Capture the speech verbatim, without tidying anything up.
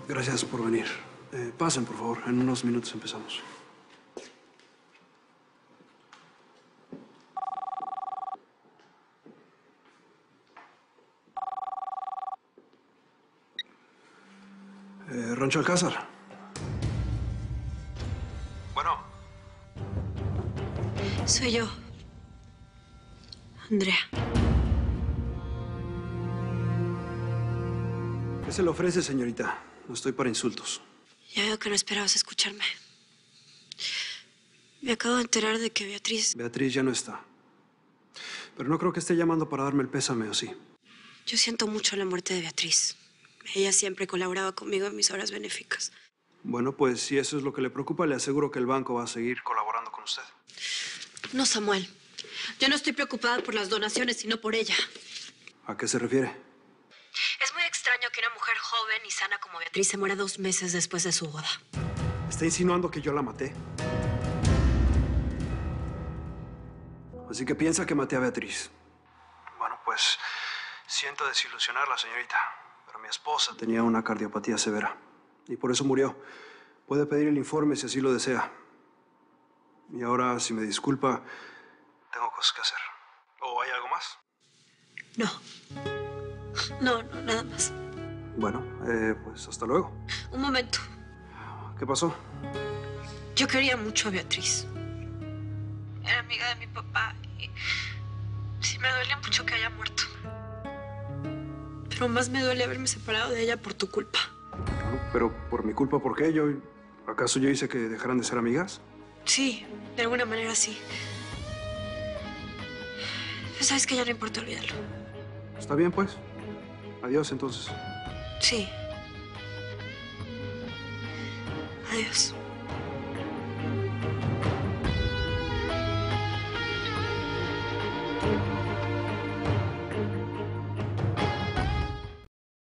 Gracias por venir. Eh, pasen, por favor. En unos minutos empezamos. Eh, Rancho Alcázar. Bueno. Soy yo. Andrea. ¿Qué se le ofrece, señorita? No estoy para insultos. Ya veo que no esperabas escucharme. Me acabo de enterar de que Beatriz... Beatriz ya no está. Pero no creo que esté llamando para darme el pésame, ¿o sí? Yo siento mucho la muerte de Beatriz. Ella siempre colaboraba conmigo en mis obras benéficas. Bueno, pues si eso es lo que le preocupa, le aseguro que el banco va a seguir colaborando con usted. No, Samuel. Yo no estoy preocupada por las donaciones, sino por ella. ¿A qué se refiere? Es muy extraño que una mujer joven y sana como Beatriz se muera dos meses después de su boda. ¿Está insinuando que yo la maté? Así que piensa que maté a Beatriz. Bueno, pues siento desilusionarla, señorita. Pero mi esposa tenía una cardiopatía severa y por eso murió. Puede pedir el informe si así lo desea. Y ahora, si me disculpa, tengo cosas que hacer. ¿O hay algo más? No. No, no, nada más. Bueno, eh, pues hasta luego. Un momento. ¿Qué pasó? Yo quería mucho a Beatriz. Era amiga de mi papá y sí me duele mucho que haya muerto. Pero más me duele haberme separado de ella por tu culpa. Bueno, pero por mi culpa, ¿por qué? Yo, ¿acaso yo hice que dejaran de ser amigas? Sí, de alguna manera sí. Pero sabes que ya no importa olvidarlo. Está bien, pues. Adiós, entonces. Sí. Adiós.